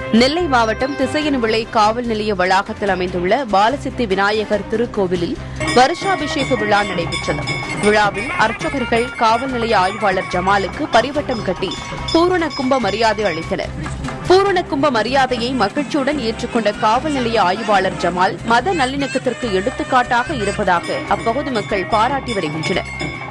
நெல்லை மாவட்டம் திசையன்விளை காவல் நிலைய வளாகத்தில் அமைந்துள்ள பாலசித்தி விநாயகர் திருக்கோவிலில் வருஷாபிஷேக விழா நடைபெற்றது. விழாவில் அர்ச்சகர்கள் காவல் நிலைய ஆய்வாளர் ஜமாலுக்கு பரிவட்டம் கட்டி பூரண கும்ப மரியாதை அளித்தனர். பூரண கும்ப மரியாதையை மகிழ்ச்சியுடன் ஏற்றுக்கொண்ட காவல் நிலைய ஆய்வாளர் ஜமால் மத நல்லிணக்கத்திற்கு எடுத்துக்காட்டாக இருப்பதாக அப்பகுதி மக்கள் பாராட்டி வருகின்றனர்.